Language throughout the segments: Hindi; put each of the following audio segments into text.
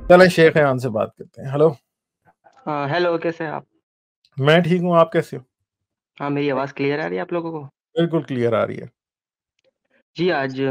चलें शेख यान से बात करते हैं। हेलो। हेलो, कैसे हैं आप? मैं ठीक हूँ, आप कैसे हो? हाँ, मेरी आवाज़ क्लियर आ रही है आप लोगों को? बिल्कुल क्लियर आ रही है। जी,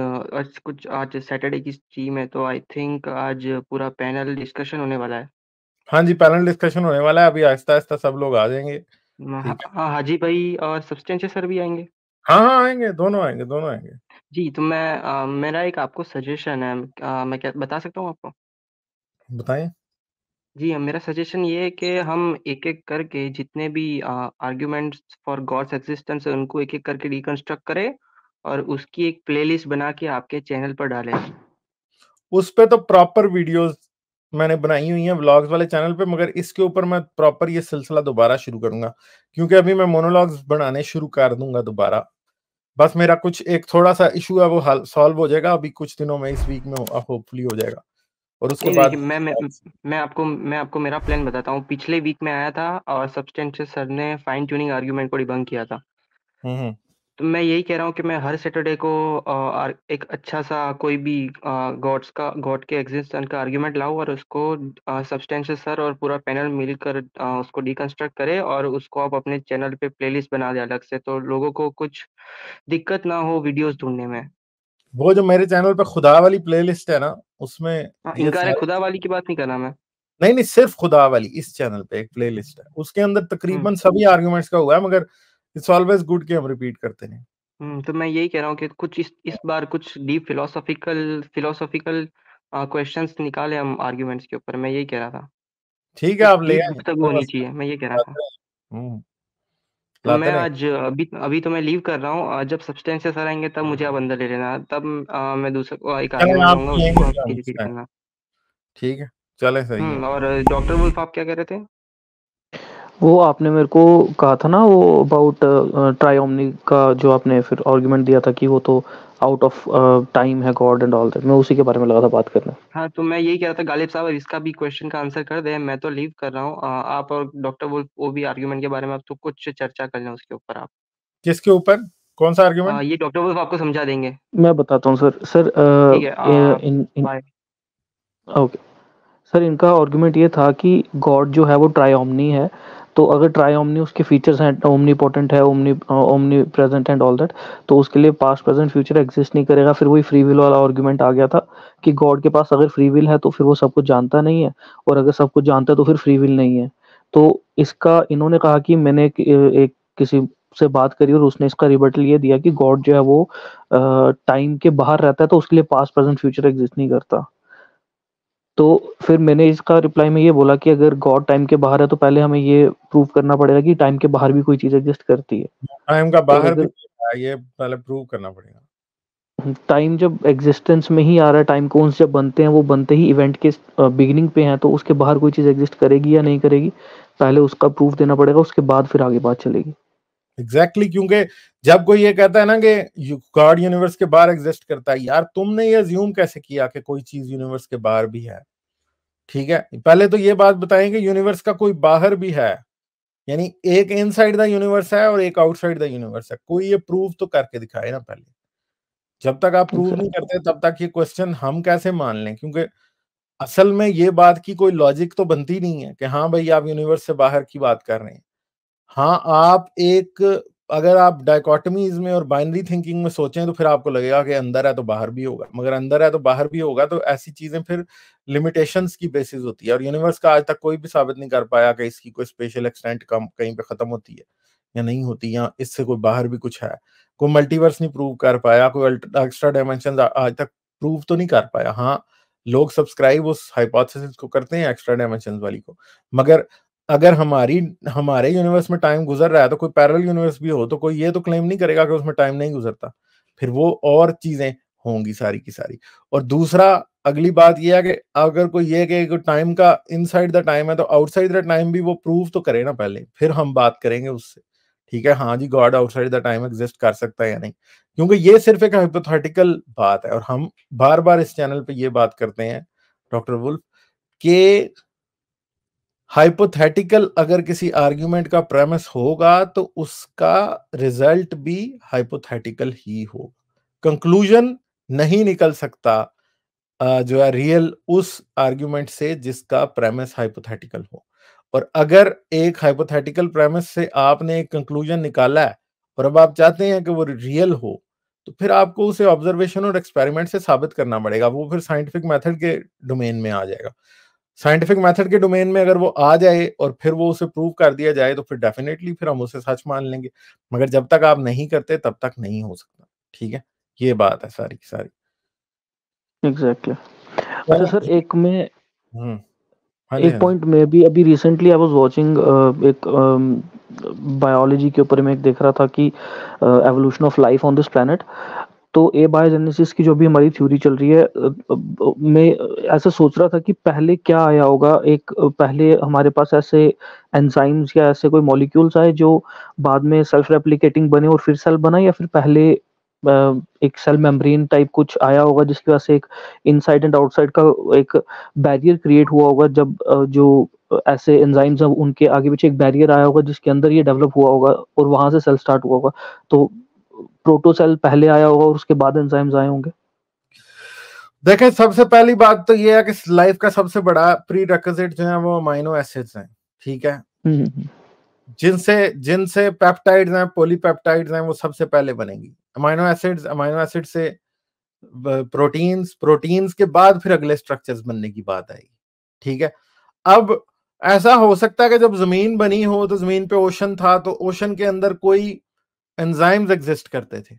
आज सैटरडे की स्ट्रीम है, तो आई थिंक आज पूरा पैनल डिस्कशन होने वाला है। हाँ जी, पैनल डिस्कशन होने वाला है, अभी आहिस्ता-आहिस्ता सब लोग आ जाएँगे। ठीक है। हाँ, हाजी भाई और सब्सटेंशियल सर भी आएँगे। हाँ, हाँ, आएँगे, दोनों आएँगे, दोनों आएँगे। जी, तो मेरा एक आपको सजेशन है, मैं क्या बता सकता हूँ आपको? बताएँ? जी, मेरा सजेशन ये है कि हम एक-एक करके जितने भी आर्गुमेंट्स फॉर गॉड्स एक्सिस्टेंस है, उनको एक-एक करके डिकंस्ट्रक्ट करें और उसकी एक प्लेलिस्ट बना के आपके चैनल पर डालें। उस पे तो प्रॉपर वीडियोज़ मैंने बनाई हुई हैं व्लॉग्स वाले चैनल पे, मगर इसके ऊपर मैं प्रॉपर ये सिलसिला दोबारा शुरू करूँगा, क्योंकि अभी मैं मोनोलॉग्स बनाने शुरू कर दूँगा दोबारा। बस मेरा कुछ एक थोड़ा-सा इश्यू है, वो हल सॉल्व हो जाएगा अभी कुछ दिनों में, इस वीक में होपफुली हो जाएगा और उसके नहीं, बाद देखिए मैं आपको मेरा प्लान बताता हूँ। पिछले वीक में आया था और सब्सटेंशियल सर ने फाइन ट्यूनिंग आर्गुमेंट को डिबंक किया था। हुँ, हुँ। तो मैं यही कह रहा हूँ कि मैं हर सैटरडे को एक अच्छा-सा कोई भी गॉड के एक्जिस्टेंस का आर्गुमेंट लाऊँ और उसको सब्सटेंशियल सर और पूरा पैनल मिलकर उसको डिकंस्ट्रक्ट करे और उसको आप अपने चैनल पे प्लेलिस्ट बना दें अलग से, तो लोगों को कुछ दिक्कत ना हो वीडियोज़ ढूँढने में। वो जो मेरे चैनल पे खुदा वाली प्लेलिस्ट है ना, उसमें हाँ, ये इनकार है सारे खुदा वाली की बात नहीं कर रहा मैं। नहीं, नहीं, सिर्फ खुदा वाली इस चैनल पे एक प्लेलिस्ट है। उसके अंदर हुँ। तकरीबन सभी आर्गुमेंट्स का हुआ है, मगर इट्स ऑलवेज गुड कि हम रिपीट करते रहें। तो मैं यही कह रहा हूँ कि कुछ इस बार कुछ डीप फिलोसॉफिकल क्वेश्चंस निकालें हम आर्ग्यूमेंट्स के ऊपर, मैं यही कह रहा था। ठीक है, कुछ आप ले डीप आएँ, गुफ्तगू कोई होनी मसला चाहिए, मैं ये कह रहा नहीं, था। लाते रहें। तो मैं लाते रहें। आज अभी तो मैं लीव कर रहा हूँ, जब सब्सटेंशियल सर आएँगे तब मुझे आप अंदर ले लेना, तब मैं दूसरा एक चलें आर्ग्यूमेंट आप लाऊँगा, यहीं उसको आप मिल जाओ रिपीट मुझसे। करना। ठीक है, चलें सही है। और डॉक्टर वुल्फ आप क्या कह रहे थे? वो आपने मेरे को कहा था ना वो अबाउट ट्रायोमनी का जो आपने फिर आर्गुमेंट दिया था कि वो तो आउट ऑफ टाइम है गॉड एंड ऑल दैट, मैं उसी के बारे में लगा था बात करने। हाँ, तो मैं यही कह रहा था गालिब साहब इसका भी क्वेश्चन का आंसर कर दें, मैं तो लीव कर रहा हूँ। आप और डॉक्टर वुल्फ वो भी आर्ग्यूमेंट के बारे में अब तो कुछ चर्चा कर लें उसके ऊपर आप। किसके ऊपर? कौन-सा आर्गुमेंट? ये डॉक्टर वुल्फ आपको समझा देंगे। मैं बताता हूँ सर। सर ठीक है, इन इन बाय। ओके सर, इनका आर्गुमेंट ये था कि गॉड जो है वो ट्रायोमनी है। तो अगर ट्रायोमनी उसके फीचर्स हैं, ओमनीपोटेंट है, omni present and all that, तो उसके लिए पास्ट प्रेजेंट फ्यूचर एग्जिस्ट नहीं करेगा। फिर वही फ्री विल वाला आर्गुमेंट आ गया था कि गॉड के पास अगर फ्री विल है तो फिर वो सब कुछ जानता नहीं है, और अगर सब कुछ जानता है तो फिर फ्री विल नहीं है। तो इसका इन्होंने कहा कि मैंने एक किसी से बात करी और उसने इसका रिबटल ये दिया कि गॉड जो है वो टाइम के बाहर रहता है, तो उसके लिए पास्ट प्रेजेंट फ्यूचर एग्जिस्ट नहीं करता। तो फिर मैंने इसका रिप्लाई में ये बोला कि अगर गॉड टाइम के बाहर है तो पहले हमें ये प्रूव करना पड़ेगा कि टाइम के बाहर भी कोई चीज़ एग्जिस्ट करती है। टाइम का तो बाहर भी अगर है, ये पहले प्रूव करना पड़ेगा। टाइम जब एग्जिस्टेंस में ही आ रहा है, टाइम कोन्स जब बनते हैं वो बनते ही इवेंट के बिगिनिंग पे हैं, तो उसके बाहर कोई चीज़ एग्जिस्ट करेगी या नहीं करेगी, पहले उसका प्रूफ देना पड़ेगा, उसके बाद फिर आगे बात चलेगी। एग्जैक्टली क्योंकि जब कोई ये कहता है ना कि गॉड यूनिवर्स के बाहर एग्जिस्ट करता है, यार तुमने ये अज्यूम कैसे किया कि कोई चीज यूनिवर्स के बाहर भी है? ठीक है, पहले तो ये बात बताएं कि यूनिवर्स का कोई बाहर भी है, यानी एक इनसाइड द यूनिवर्स है और एक आउटसाइड द यूनिवर्स है। कोई ये प्रूव तो करके दिखाए ना पहले। जब तक आप प्रूव नहीं करते तब तक ये क्वेश्चन हम कैसे मान लें? क्योंकि असल में ये बात की कोई लॉजिक तो बनती नहीं है कि हाँ भाई आप यूनिवर्स से बाहर की बात कर रहे हैं। हाँ, आप एक अगर आप डायकोटमीज में और बाइनरी थिंकिंग में सोचें तो फिर आपको लगेगा कि अंदर है तो बाहर भी होगा, मगर अंदर है तो बाहर भी होगा, तो ऐसी चीजें फिर लिमिटेशंस की बेसिस होती है। और यूनिवर्स का आज तक कोई भी साबित नहीं कर पाया कि इसकी कोई स्पेशल एक्सटेंट कम कहीं पे खत्म होती है या नहीं होती, या इससे कोई बाहर भी कुछ है। कोई मल्टीवर्स नहीं प्रूव कर पाया, कोई एक्स्ट्रा डायमेंशन आज तक प्रूव तो नहीं कर पाया। हाँ, लोग सब्सक्राइब उस हाइपोथेसिस को करते हैं एक्स्ट्रा डायमेंशन वाली को, मगर अगर हमारे यूनिवर्स में टाइम गुजर रहा है तो कोई पैरेलल यूनिवर्स भी हो तो कोई ये तो क्लेम नहीं करेगा कि उसमें टाइम नहीं गुजरता। फिर वो और चीजें होंगी सारी की सारी। और दूसरा, अगली बात ये है कि अगर कोई ये कि टाइम का इनसाइड द टाइम है तो आउटसाइड द टाइम भी वो प्रूव तो करे ना पहले, फिर हम बात करेंगे उससे। ठीक है, हाँ जी, god outside the time exist कर सकता है या नहीं, क्योंकि ये सिर्फ एक हाइपोथेटिकल बात है और हम बार बार इस चैनल पे ये बात करते हैं डॉक्टर वुल्फ के हाइपोथेटिकल अगर किसी आर्ग्यूमेंट का प्रेमिस होगा तो उसका रिजल्ट भी हाइपोथेटिकल ही होगा। कंक्लूजन नहीं निकल सकता जो है रियल उस आर्ग्यूमेंट से जिसका प्रेमिस हाइपोथेटिकल हो। और अगर एक हाइपोथेटिकल प्रेमिस से आपने एक कंक्लूजन निकाला है और अब आप चाहते हैं कि वो रियल हो, तो फिर आपको उसे ऑब्जर्वेशन और एक्सपेरिमेंट से साबित करना पड़ेगा। वो फिर साइंटिफिक मेथड के डोमेन में आ जाएगा। साइंटिफिक मेथड के डोमेन में अगर वो आ जाए और फिर वो उसे प्रूव कर दिया जाए तो फिर डेफिनेटली फिर हम उसे सच मान लेंगे, मगर जब तक आप नहीं करते तब तक नहीं हो सकता। ठीक है, ये बात है सारी की सारी। एग्जैक्टली। अच्छा सर, एक में हाँ जी, एक हाँ जी। पॉइंट में भी अभी रिसेंटली आई वाज वाचिंग एक बायोलॉजी के ऊपर मैं एक देख रहा था कि evolution of life on this planet. तो एबायोजेनेसिस की जो भी हमारी थ्योरी चल रही है, मैं ऐसा सोच रहा था कि पहले क्या आया होगा। पहले हमारे पास ऐसे एंजाइम्स या ऐसे कोई मॉलिक्यूल्स आए जो बाद में सेल्फ रेप्लिकेटिंग बने और फिर सेल बना, या फिर पहले एक सेल मेम्ब्रेन टाइप कुछ आया होगा जिसकी वजह से एक इनसाइड एंड आउटसाइड का एक बैरियर क्रिएट हुआ होगा। जब जो ऐसे एंजाइम्स हैं उनके आगे पीछे एक बैरियर आया होगा जिसके अंदर ये डेवलप हुआ होगा और वहां से सेल स्टार्ट हुआ होगा। तो प्रोटोसेल पहले आया होगा और उसके बाद एंजाइम्स आए होंगे। देखें, सबसे पहली बात तो ये है कि लाइफ का सबसे बड़ा प्री रिक्विजिट जो है वो अमाइनो एसिड्स हैं। ठीक है, जिनसे जिनसे पेप्टाइड्स हैं, पॉलीपेप्टाइड्स हैं, वो सबसे पहले बनेंगी। अमाइनो एसिड से प्रोटीन्स के बाद फिर अगले स्ट्रक्चर्स बनने की बात आएगी। ठीक है, अब ऐसा हो सकता है कि जब जमीन बनी हो तो जमीन पे ओशन था, तो ओशन के अंदर कोई एंजाइम्स एग्जिस्ट करते थे।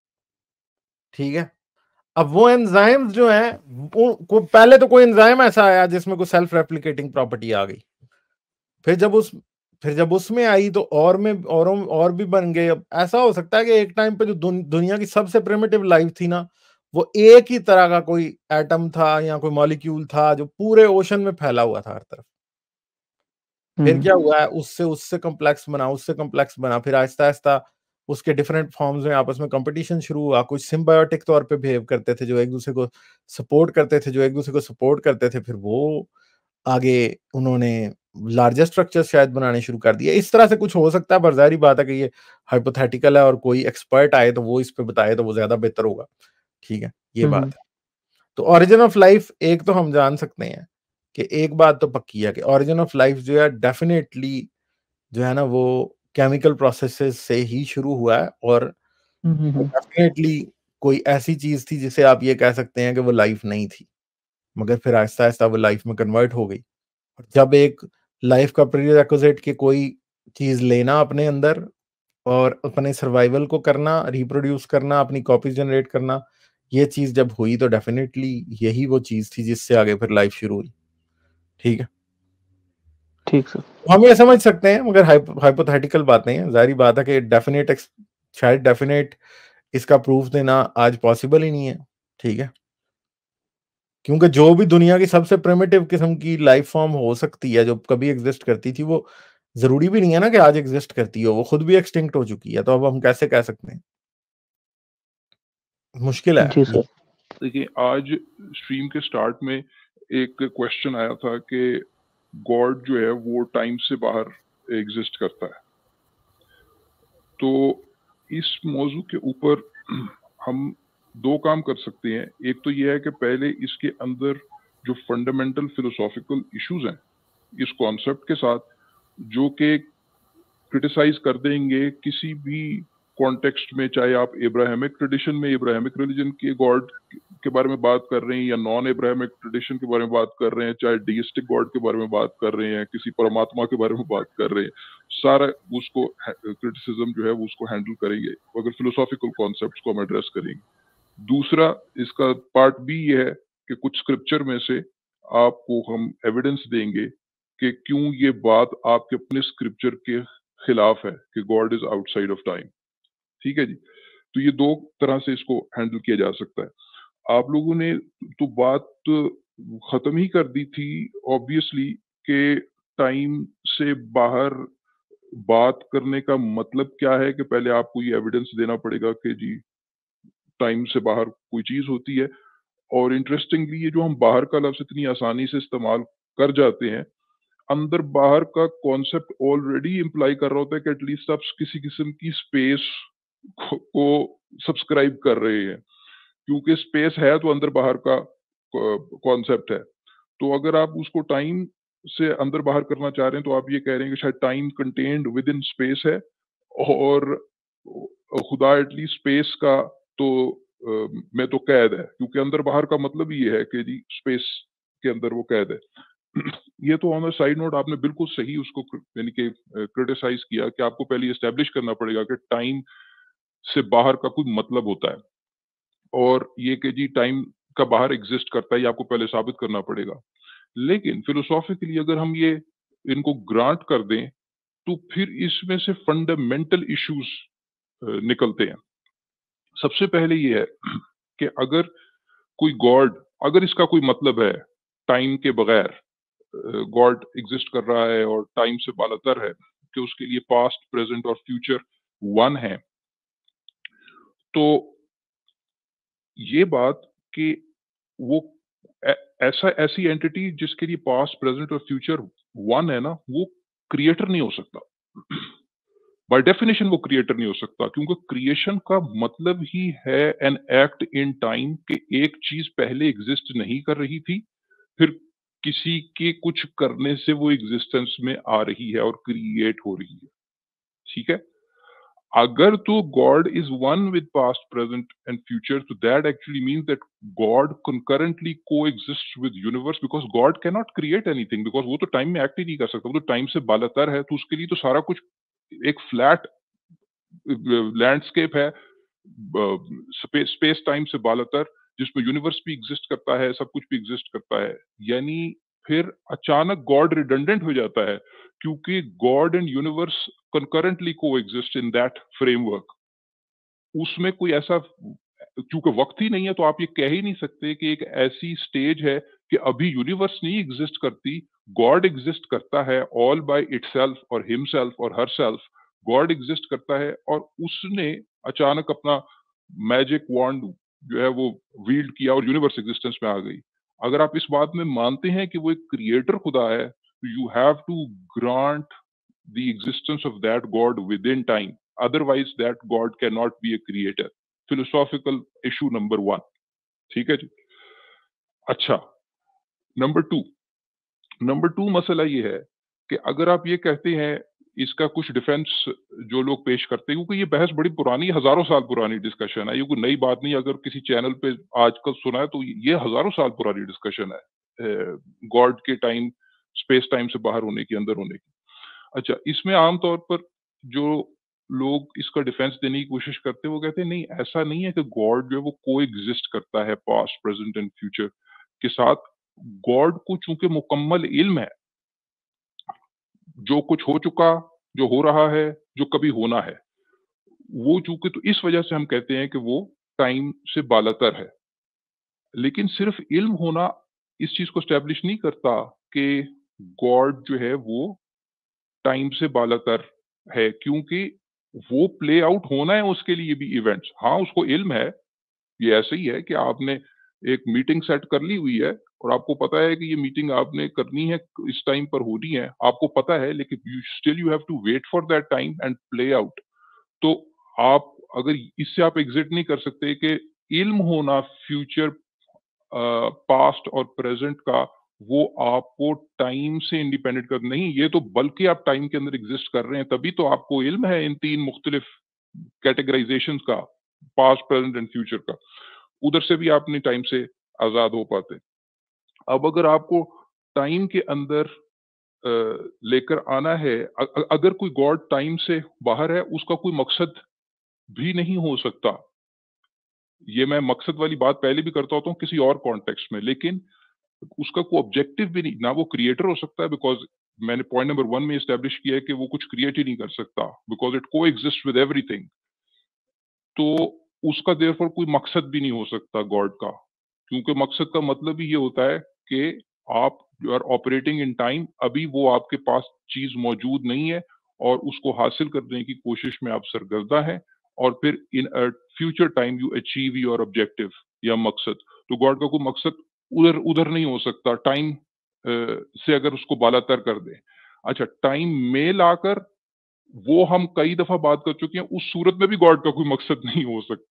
ठीक है, अब वो एंजाइम्स जो है पहले तो कोई एंजाइम ऐसा आया जिसमें कोई सेल्फ रेप्लिकेटिंग प्रॉपर्टी आ गई। फिर जब उसमें आई तो और भी बन गए। अब ऐसा हो सकता है कि एक टाइम पे जो दुनिया की सबसे प्रिमिटिव लाइफ थी ना, वो एक ही तरह का कोई एटम था या कोई मॉलिक्यूल था जो पूरे ओशन में फैला हुआ था हर तरफ। फिर क्या हुआ है, उससे उससे कॉम्प्लेक्स बना, फिर आहिस्ता आहिस्ता उसके डिफरेंट फॉर्म्स में आपस में कंपटीशन शुरू हुआ। कुछ सिम्बायोटिक तौर पे बिहेव करते थे जो एक दूसरे को सपोर्ट करते थे, फिर वो आगे उन्होंने लार्जर स्ट्रक्चर शायद बनाने शुरू कर दिए। इस तरह से कुछ हो सकता है, पर जाहिर बात है कि ये हाइपोथेटिकल है और कोई एक्सपर्ट आए तो वो इस पे बताए तो वो ज्यादा बेहतर होगा। ठीक है, ये बात है। तो ओरिजिन ऑफ लाइफ एक तो हम जान सकते हैं कि एक बात तो पक्की है कि ओरिजिन ऑफ लाइफ जो है डेफिनेटली जो है ना वो केमिकल प्रोसेसेस से ही शुरू हुआ है। और डेफिनेटली कोई ऐसी चीज थी जिसे आप ये कह सकते हैं कि वो लाइफ नहीं थी, मगर फिर आहिस्ता आहिस्ता वो लाइफ में कन्वर्ट हो गई। जब एक लाइफ का प्रीरिक्विजिट कि कोई चीज लेना अपने अंदर और अपने सर्वाइवल को करना, रिप्रोड्यूस करना, अपनी कॉपीज जनरेट करना, ये चीज जब हुई तो डेफिनेटली यही वो चीज थी जिससे आगे फिर लाइफ शुरू हुई। ठीक है, ठीक सर। हम ये समझ सकते हैं, मगर हाइपोथेटिकल बातें हैं। जारी बात है कि शायद डेफिनेट इसका प्रूफ देना आज पॉसिबल ही नहीं है। ठीक है, क्योंकि जो भी दुनिया की सबसे प्रिमिटिव किस्म की लाइफ फॉर्म हो सकती है जो कभी एग्जिस्ट करती थी, वो जरूरी भी नहीं है ना कि आज एग्जिस्ट करती हो, वो खुद भी एक्सटिंक्ट हो चुकी है। तो अब हम कैसे कह सकते हैं, मुश्किल है जी ये। सर। देखिए, आज स्ट्रीम के स्टार्ट में एक क्वेश्चन आया था कि गॉड जो है वो टाइम से बाहर एग्जिस्ट करता है। तो इस मौजू के ऊपर हम दो काम कर सकते हैं। एक तो यह है कि पहले इसके अंदर जो फंडामेंटल फिलोसॉफिकल इश्यूज हैं इस कॉन्सेप्ट के साथ, जो कि क्रिटिसाइज कर देंगे किसी भी कॉन्टेक्स्ट में, चाहे आप इब्राहिमिक ट्रेडिशन में इब्राहिमिक रिलीजन के गॉड के बारे में बात कर रहे हैं या नॉन इब्राहिमिक ट्रेडिशन के बारे में बात कर रहे हैं, चाहे डीइस्टिक गॉड के बारे में बात कर रहे हैं, किसी परमात्मा के बारे में बात कर रहे हैं, सारा उसको क्रिटिसिज्म जो है वो उसको हैंडल करेंगे अगर फिलोसॉफिकल कॉन्सेप्ट्स को हम एड्रेस करेंगे। दूसरा इसका पार्ट बी ये है कि कुछ स्क्रिप्चर में से आपको हम एविडेंस देंगे कि क्यों ये बात आपके अपने स्क्रिप्चर के खिलाफ है कि god is outside of time. ठीक है जी, तो ये दो तरह से इसको हैंडल किया जा सकता है। आप लोगों ने तो बात खत्म ही कर दी थी ऑब्वियसली कि टाइम से बाहर बात करने का मतलब क्या है, कि पहले आपको ये एविडेंस देना पड़ेगा कि जी टाइम से बाहर कोई चीज होती है। और इंटरेस्टिंगली ये जो हम बाहर का लफ्ज इतनी आसानी से इस्तेमाल कर जाते हैं, अंदर बाहर का कॉन्सेप्ट ऑलरेडी इम्प्लाई कर रहा होता है कि एटलीस्ट आप किसी किस्म की स्पेस को सब्सक्राइब कर रहे हैं, क्योंकि स्पेस है तो अंदर बाहर का कॉन्सेप्ट है। तो अगर आप उसको टाइम से अंदर बाहर करना चाह रहे हैं तो आप ये कह रहे हैं कि शायद time contained within space है, और खुदा एटलीस्ट स्पेस का तो में तो कैद है, क्योंकि अंदर बाहर का मतलब ही ये है कि जी स्पेस के अंदर वो कैद है। ये तो ऑन अ साइड नोट आपने बिल्कुल सही उसको यानी कि क्रिटिसाइज किया कि आपको पहले एस्टेब्लिश करना पड़ेगा कि टाइम से बाहर का कोई मतलब होता है, और ये कि जी टाइम का बाहर एग्जिस्ट करता है, ये आपको पहले साबित करना पड़ेगा। लेकिन फिलोसॉफिकली अगर हम ये इनको ग्रांट कर दें तो फिर इसमें से फंडामेंटल इश्यूज निकलते हैं। सबसे पहले ये है कि अगर कोई गॉड, अगर इसका कोई मतलब है टाइम के बगैर गॉड एग्जिस्ट कर रहा है और टाइम से बालातर है, कि उसके लिए पास्ट प्रेजेंट और फ्यूचर वन है, तो ये बात कि वो ऐसी एंटिटी जिसके लिए पास्ट प्रेजेंट और फ्यूचर वन है ना, वो क्रिएटर नहीं हो सकता। बाय डेफिनेशन वो क्रिएटर नहीं हो सकता, क्योंकि क्रिएशन का मतलब ही है एन एक्ट इन टाइम कि एक चीज पहले एग्जिस्ट नहीं कर रही थी, फिर किसी के कुछ करने से वो एग्जिस्टेंस में आ रही है और क्रिएट हो रही है। ठीक है, अगर तो god is one with past present and future, तो that actually means that god concurrently coexist with universe, because god can not create anything, because वो तो टाइम में एक्ट ही नहीं कर सकता, वो तो टाइम से बालातर है। तो उसके लिए तो सारा कुछ एक फ्लैट लैंडस्केप है, स्पेस टाइम से बालातर, जिसमें यूनिवर्स भी एग्जिस्ट करता है, सब कुछ भी एग्जिस्ट करता है। यानी फिर अचानक गॉड रिडंडेंट हो जाता है, क्योंकि god and universe concurrently coexist in that framework. उसमें कोई ऐसा, क्योंकि वक्त ही नहीं है, तो आप ये कह ही नहीं सकते कि एक ऐसी स्टेज है कि अभी यूनिवर्स नहीं एग्जिस्ट करती, गॉड एग्जिस्ट करता है ऑल बाय इटसेल्फ और हिमसेल्फ और हरसेल्फ। गॉड एग्जिस्ट करता है और उसने अचानक अपना मैजिक वॉन्ड जो है वो वील्ड किया और यूनिवर्स एग्जिस्टेंस में आ गई। अगर आप इस बात में मानते हैं कि वो एक क्रिएटर खुदा है, तो you have to grant the existence of that god within time, otherwise that god cannot be a creator. Philosophical issue number 1. ठीक है जी। अच्छा, नंबर टू मसला ये है कि अगर आप ये कहते हैं, इसका कुछ डिफेंस जो लोग पेश करते हैं, क्योंकि ये बहस बड़ी पुरानी, हजारों साल पुरानी डिस्कशन है, ये कोई नई बात नहीं। अगर किसी चैनल पे आजकल सुना है तो ये हजारों साल पुरानी डिस्कशन है, गॉड के टाइम, स्पेस टाइम से बाहर होने की, अंदर होने की। अच्छा, इसमें आमतौर पर जो लोग इसका डिफेंस देने की कोशिश करते हैं, वो कहते हैं नहीं, ऐसा नहीं है कि गॉड जो है वो को एग्जिस्ट करता है पास्ट प्रेजेंट एंड फ्यूचर के साथ। गॉड को चूंकि मुकम्मल इल्म है, जो कुछ हो चुका, जो हो रहा है, जो कभी होना है, वो चूंकि, तो इस वजह से हम कहते हैं कि वो टाइम से बालातर है। लेकिन सिर्फ इल्म होना इस चीज को स्टैब्लिश नहीं करता कि गॉड जो है वो टाइम से बालातर है, क्योंकि वो प्ले आउट होना है उसके लिए भी इवेंट्स। हाँ, उसको इल्म है, ये ऐसे ही है कि आपने एक मीटिंग सेट कर ली हुई है और आपको पता है कि ये मीटिंग आपने करनी है, इस टाइम पर होनी है, आपको पता है, लेकिन you have to wait for that time and play out. तो आप अगर इससे आप एग्जिट नहीं कर सकते कि इल्म होना फ्यूचर, पास्ट और प्रेजेंट का, वो आपको टाइम से इंडिपेंडेंट कर नहीं, ये तो बल्कि आप टाइम के अंदर एग्जिस्ट कर रहे हैं, तभी तो आपको इल्म है इन 3 मुख्तलिफ कैटेगराइजेशन का, पास्ट प्रेजेंट एंड फ्यूचर का। उधर से भी आप नहीं टाइम से आजाद हो पाते। अब अगर आपको टाइम के अंदर लेकर आना है, अगर कोई गॉड टाइम से बाहर है, उसका कोई मकसद भी नहीं हो सकता। ये मैं मकसद वाली बात पहले भी करता होता हूँ किसी और कॉन्टेक्स्ट में, लेकिन उसका कोई ऑब्जेक्टिव भी नहीं, ना वो क्रिएटर हो सकता है, बिकॉज मैंने पॉइंट नंबर 1 में एस्टेब्लिश किया है कि वो कुछ क्रिएट ही नहीं कर सकता, because it coexist with everything. तो उसका देयरफॉर कोई मकसद भी नहीं हो सकता गॉड का, क्योंकि मकसद का मतलब ही ये होता है कि आप you are operating in time, अभी वो आपके पास चीज मौजूद नहीं है और उसको हासिल करने की कोशिश में आप सरगर्दा हैं, और फिर in a future time you achieve your objective या मकसद। तो गॉड का कोई मकसद उधर नहीं हो सकता टाइम से अगर उसको बालातर कर दे। अच्छा, टाइम में लाकर, वो हम कई दफा बात कर चुके हैं, उस सूरत में भी गॉड का कोई मकसद नहीं हो सकता।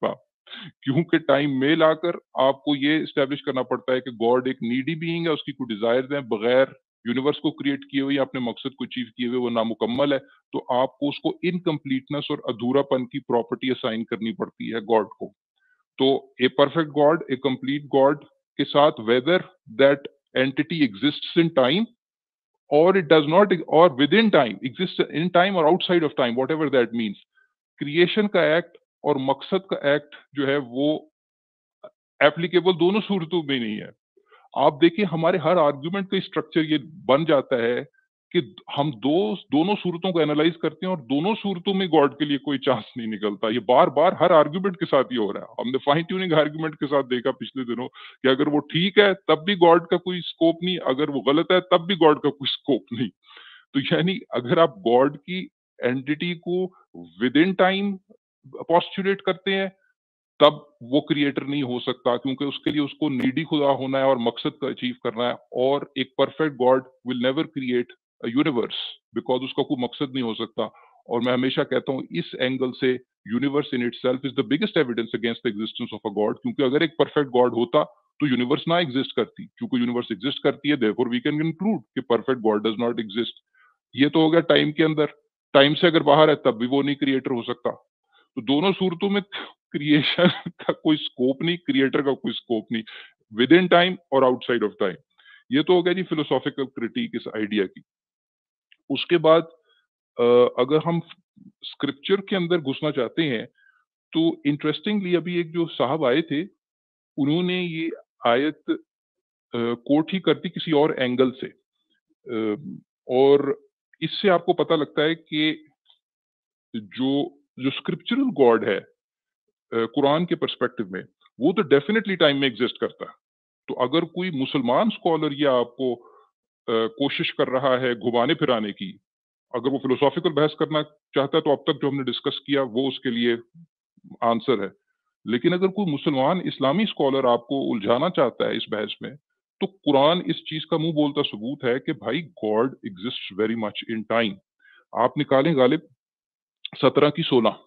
क्योंकि टाइम में लाकर आपको ये एस्टेब्लिश करना पड़ता है कि गॉड एक नीडी बीइंग है, उसकी कोई डिजायर्स हैं, बगैर यूनिवर्स को क्रिएट किए हुए या अपने मकसद को अचीव किए हुए वो नामुकम्मल है। तो आपको उसको इनकम्प्लीटनेस और अधूरापन की प्रॉपर्टी असाइन करनी पड़ती है गॉड को। तो a perfect god, a complete god के साथ whether that entity exists in time और इट डज नॉट, और within time, exist in time और outside of time, whatever that means, creation का एक्ट और मकसद का एक्ट जो है वो एप्लीकेबल दोनों सूरतों में नहीं है। आप देखिए हमारे हर आर्गुमेंट का स्ट्रक्चर ये बन जाता है कि हम दोनों सूरतों को एनालाइज करते हैं और दोनों सूरतों में गॉड के लिए कोई चांस नहीं निकलता। ये बार बार हर आर्गुमेंट के साथ ही हो रहा है। हमने फाइन ट्यूनिंग आर्गुमेंट के साथ देखा पिछले दिनों कि अगर वो ठीक है तब भी गॉड का कोई स्कोप नहीं, अगर वो गलत है तब भी गॉड का कोई स्कोप नहीं। तो यानी अगर आप गॉड की एंटिटी को विद इन टाइम पोस्टुलेट करते हैं तब वो क्रिएटर नहीं हो सकता, क्योंकि उसके लिए उसको नीडी खुदा होना है और मकसद का अचीव करना है। और एक perfect god will never create a universe because उसका कोई मकसद नहीं हो सकता। और मैं हमेशा कहता हूँ इस एंगल से universe in itself is the biggest evidence against the existence of a god, क्योंकि अगर एक परफेक्ट गॉड होता तो यूनिवर्स ना एग्जिस्ट करती। क्योंकि यूनिवर्स एग्जिस्ट करती है, देयरफॉर वी कैन कंक्लूड कि perfect god does not exist. ये तो हो गया टाइम के अंदर, टाइम से अगर बाहर है तब भी वो नहीं क्रिएटर हो सकता। तो दोनों सूरतों में क्रिएशन का कोई स्कोप नहीं, क्रिएटर का कोई स्कोप नहीं, विद इन टाइम और आउटसाइड ऑफ टाइम। ये तो हो गया जी फिलोसॉफिकल क्रिटिक इस आइडिया की। उसके बाद अगर हम स्क्रिप्चर के अंदर घुसना चाहते हैं तो इंटरेस्टिंगली अभी एक जो साहब आए थे उन्होंने ये आयत कोट ही कर दी किसी और एंगल से, और इससे आपको पता लगता है कि जो जो स्क्रिप्चरल गॉड है कुरान के पर्सपेक्टिव में वो तो डेफिनेटली टाइम में एग्जिस्ट करता है। तो अगर कोई मुसलमान स्कॉलर या आपको कोशिश कर रहा है घुमाने फिराने की, अगर वो फिलोसॉफिकल बहस करना चाहता है तो अब तक जो हमने डिस्कस किया वो उसके लिए आंसर है। लेकिन अगर कोई मुसलमान इस्लामी स्कॉलर आपको उलझाना चाहता है इस बहस में, तो कुरान इस चीज का मुंह बोलता सबूत है कि भाई god exist very much in time. आप निकालें गालिब 17 की 16।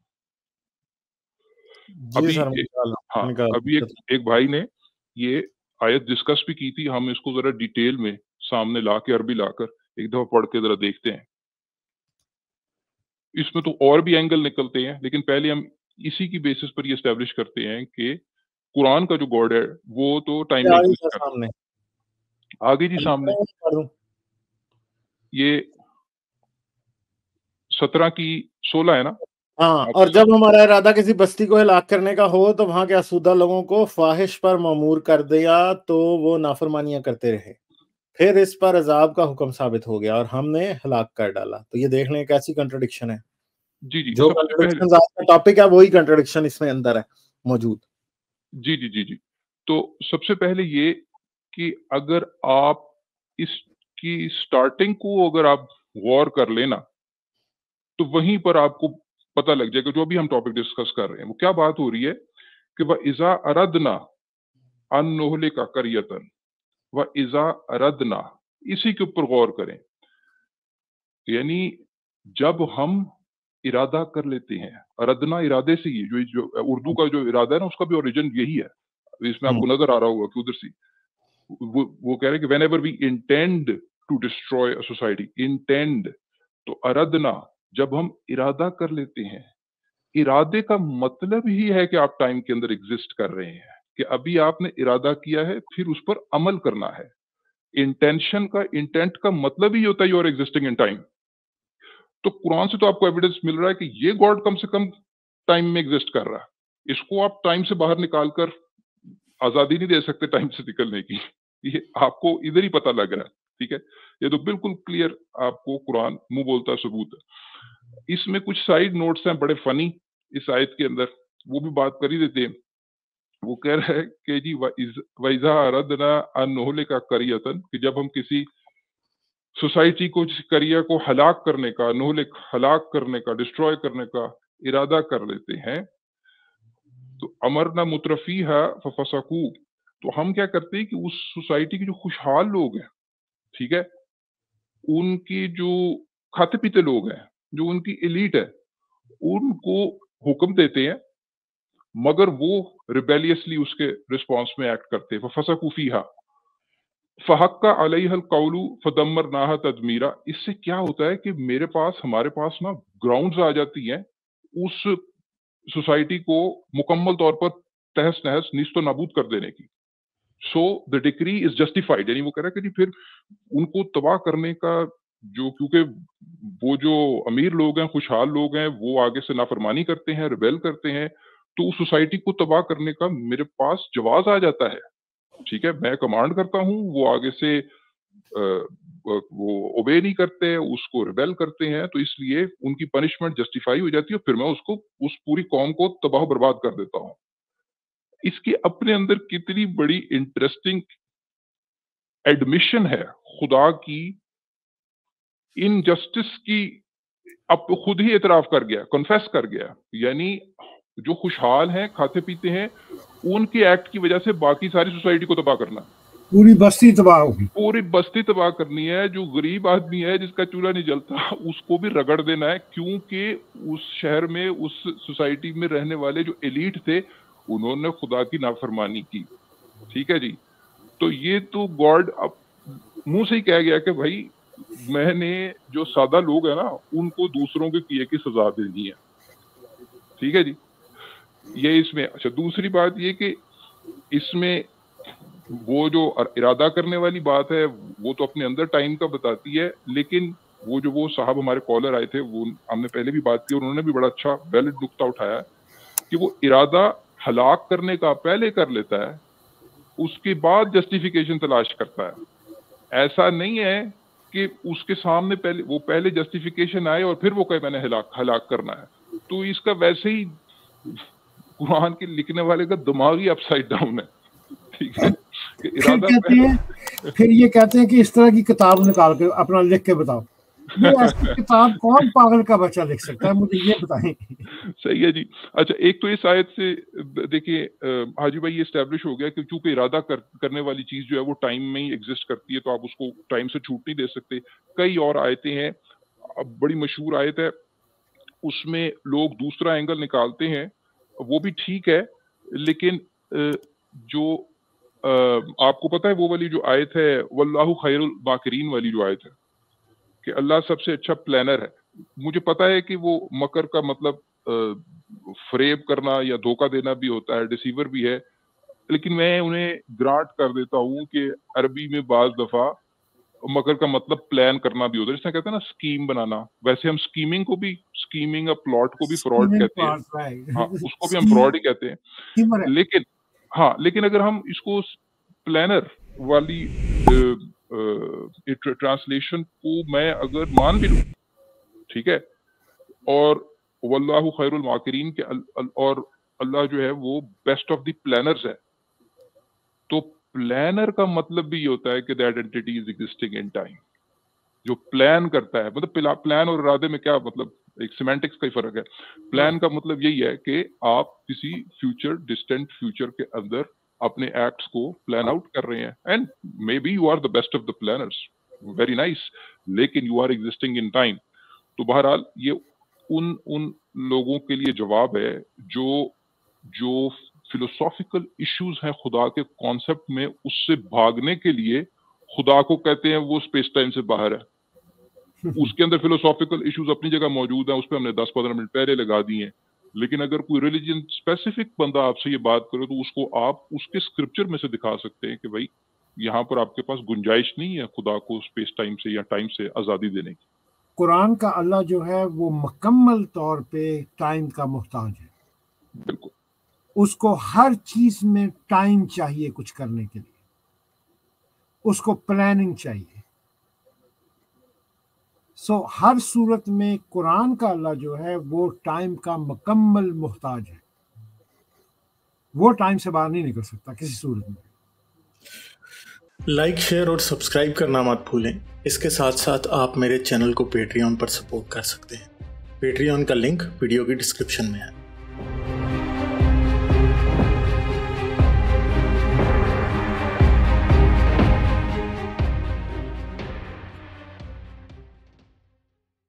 अभी हाँ, अभी एक भाई ने ये आयत डिस्कस भी की थी, हम इसको जरा डिटेल में सामने लाके अरबी लाकर एक दफा पढ़ के जरा देखते हैं। इसमें तो और भी एंगल निकलते हैं, लेकिन पहले हम इसी की बेसिस पर ये एस्टेब्लिश करते हैं कि कुरान का जो गॉड है वो तो टाइम में एग्जिस्ट करता है। आगे जी सामने ये 17 की 16 है ना। हाँ, और जब हमारा इरादा किसी बस्ती को हिलाक करने का हो तो वहां के आसूदा लोगों को फाहिश पर मामूर कर दिया तो वो नाफरमानियां करते रहे, फिर इस पर अजाब का हुक्म साबित हो गया और हमने हलाक कर डाला। तो ये देख लें कैसी कंट्रडिक्शन है। जी, जो कंट्रडिक्शन आज का टॉपिक है वही कंट्रडिक्शन इसमें अंदर है मौजूद। जी जी जी जी। तो सबसे पहले ये कि अगर आप इसकी स्टार्टिंग को अगर आप गौर कर लेना तो वहीं पर आपको पता लग जाएगा। जो अभी हम टॉपिक डिस्कस कर रहे हैं वो क्या बात हो रही है कि वह इजा अरदना अन नोहले का करियतन व इजा अरदना, इसी के ऊपर गौर करें। यानी जब हम इरादा कर लेते हैं, अरदना इरादे से ही, जो उर्दू का जो इरादा है ना उसका भी ओरिजिन यही है। इसमें आपको नजर आ रहा होगा कि उधर से वो कह रहे हैं कि whenever we intend to destroy a society, intend to अरदना, जब हम इरादा कर लेते हैं, इरादे का मतलब ही है कि आप टाइम के अंदर एग्जिस्ट कर रहे हैं, कि अभी आपने इरादा किया है फिर उस पर अमल करना है। इंटेंशन का, इंटेंट का मतलब ही होता है you are existing in time. तो कुरान से तो आपको एविडेंस मिल रहा है कि ये गॉड कम से कम टाइम में एग्जिस्ट कर रहा है। इसको आप टाइम से बाहर निकालकर आजादी नहीं दे सकते टाइम से निकलने की। ये आपको इधर ही पता लग रहा है, ठीक है। ये तो बिल्कुल क्लियर आपको कुरान मुंह बोलता सबूत है। इसमें कुछ साइड नोट्स हैं बड़े फनी इस आयत के अंदर, वो भी बात कर ही देते हैं। वो कह रहा है कि जी वैजा अरदना अन नोहले का करियतन, कि जब हम किसी सोसाइटी को, करियर को हलाक करने का, नोहले हलाक करने का, डिस्ट्रॉय करने का इरादा कर लेते हैं, तो अमरना मुतरफीहा फफसकू, तो हम क्या करते हैं कि उस सोसाइटी के जो खुशहाल लोग हैं, ठीक है, उनकी जो खाते पीते लोग हैं, जो उनकी एलीट है, उनको हुक्म देते हैं मगर वो रिबेलियसली उसके रिस्पॉन्स में एक्ट करते। फसकू फीहा फहक्का अलैहल कौलु फदम्मरनाहा तदमीरा। इससे क्या होता है कि हमारे पास ना ग्राउंड्स आ जाती हैं उस सोसाइटी को मुकम्मल तौर पर तहस नहस नीस्तो नाबूद कर देने की। So the decree is justified, यानी वो कह रहा है कि जी फिर उनको तबाह करने का क्योंकि वो जो अमीर लोग हैं, खुशहाल लोग हैं, वो आगे से नाफरमानी करते हैं, रिबेल करते हैं, तो उस सोसाइटी को तबाह करने का मेरे पास जवाब आ जाता है। ठीक है, मैं कमांड करता हूँ, वो आगे से वो ओबे नहीं करते, उसको रिबेल करते हैं, तो इसलिए उनकी पनिशमेंट जस्टिफाई हो जाती है, फिर मैं उस पूरी कौम को तबाह बर्बाद कर देता हूँ। इसके अपने अंदर कितनी बड़ी इंटरेस्टिंग एडमिशन है खुदा की इनजस्टिस की। अब खुद ही एतराफ कर गया, कन्फेस कर गया, यानी जो खुशहाल हैं, खाते पीते हैं, उनके एक्ट की वजह से बाकी सारी सोसाइटी को तबाह करना, पूरी बस्ती तबाह होगी, पूरी बस्ती तबाह करनी है। जो गरीब आदमी है जिसका चूल्हा नहीं जलता, उसको भी रगड़ देना है, क्योंकि उस शहर में, उस सोसाइटी में रहने वाले जो एलीट थे, उन्होंने खुदा की नाफरमानी की। ठीक है जी, तो ये तो गॉड अब मुंह से ही कह गया कि भाई मैंने जो सादा लोग है ना, उनको दूसरों के किए की सजा देनी है। ठीक है जी, ये इसमें। अच्छा, दूसरी बात ये कि इसमें वो जो इरादा करने वाली बात है, वो तो अपने अंदर टाइम का बताती है, लेकिन वो साहब हमारे कॉलर आए थे, वो हमने पहले भी बात की, उन्होंने भी बड़ा अच्छा वैलिड नुक्ता उठाया कि वो इरादा हलाक करने का पहले कर लेता है, उसके बाद जस्टिफिकेशन तलाश करता है। ऐसा नहीं है कि उसके सामने पहले जस्टिफिकेशन आए और फिर वो कहे मैंने हलाक करना है। तो इसका वैसे ही कुरान के लिखने वाले का दिमाग ही अपसाइड डाउन है। ठीक है, फिर ये कहते हैं कि इस तरह की किताब निकाल के अपना लिख के बताओ। ये ऐसी किताब कौन पागल का बच्चा लिख सकता है, मुझे ये बताएं। सही है जी। अच्छा, एक तो इस आयत से देखिए हाजी भाई, ये एस्टैब्लिश हो गया कि चूंकि इरादा करने वाली चीज जो है वो टाइम में ही एग्जिस्ट करती है, तो आप उसको टाइम से छूट नहीं दे सकते। कई और आयतें हैं, अब बड़ी मशहूर आयत है, उसमें लोग दूसरा एंगल निकालते हैं, वो भी ठीक है, लेकिन जो आपको पता है वो वाली जो आयत है, वल्लाहु खैरुल माकिरीन वाली जो आयत है कि अल्लाह सबसे अच्छा प्लानर है। मुझे पता है कि वो मकर का मतलब फ्रेब करना या धोखा देना भी होता है, डिसीवर भी है, लेकिन मैं उन्हें ग्रांट कर देता हूँ कि अरबी में बाज दफा मकर का मतलब प्लान करना भी होता है, जिसमें कहते हैं ना स्कीम बनाना। वैसे हम स्कीमिंग या प्लॉट को भी फ्रॉड कहते हैं, हाँ, उसको भी हम फ्रॉड ही कहते हैं। लेकिन अगर हम इसको प्लानर वाली ट्रांसलेशन को मैं अगर मान भी लूं, ठीक है, और वल्लाहु खैरुल माकिरीन के और अल्लाह जो है वो बेस्ट ऑफ द प्लानर्स है, तो प्लानर का मतलब भी ये होता है कि that entity is existing in time. जो प्लान करता है, मतलब प्लान और इरादे में क्या मतलब, एक सिमेंटिक्स का ही फर्क है। प्लान का मतलब यही है कि आप किसी डिस्टेंट फ्यूचर के अंदर अपने एक्ट्स को प्लान आउट कर रहे हैं, and maybe you are the best of the planners, very nice, लेकिन you are existing in time. तो बहरहाल ये उन लोगों के लिए जवाब है जो फिलोसॉफिकल इश्यूज हैं खुदा के कॉन्सेप्ट में, उससे भागने के लिए खुदा को कहते हैं वो स्पेस टाइम से बाहर है। उसके अंदर फिलोसॉफिकल इश्यूज अपनी जगह मौजूद हैं, उस पर हमने 10-15 मिनट पहले लगा दिए हैं। लेकिन अगर कोई रिलीजन स्पेसिफिक बंदा आपसे ये बात करे, तो उसको आप उसके स्क्रिप्चर में से दिखा सकते हैं कि भाई यहाँ पर आपके पास गुंजाइश नहीं है खुदा को स्पेस टाइम से या टाइम से आजादी देने की। कुरान का अल्लाह जो है वो मुकम्मल तौर पे टाइम का मोहताज है। बिल्कुल, उसको हर चीज में टाइम चाहिए कुछ करने के लिए, उसको प्लानिंग चाहिए। सो हर सूरत में कुरान का अल्लाह जो है वो टाइम का मुकम्मल मोहताज है, वो टाइम से बाहर नहीं निकल सकता किसी सूरत में। लाइक, शेयर और सब्सक्राइब करना मत भूलें। इसके साथ साथ आप मेरे चैनल को पेट्रियन पर सपोर्ट कर सकते हैं। पेट्रियन का लिंक वीडियो की डिस्क्रिप्शन में है।